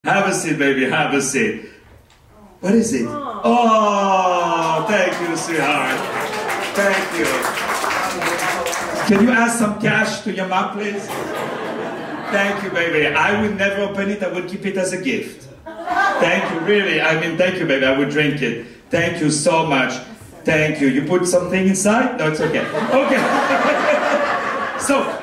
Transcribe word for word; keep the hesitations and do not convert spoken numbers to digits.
Have a seat, baby, have a seat. What is it? Oh, thank you, sweetheart. Thank you. Can you ask some cash to your mom, please? Thank you, baby. I would never open it. I would keep it as a gift. Thank you, really. I mean, thank you, baby. I would drink it. Thank you so much. Thank you. You put something inside? No, it's okay. Okay. So,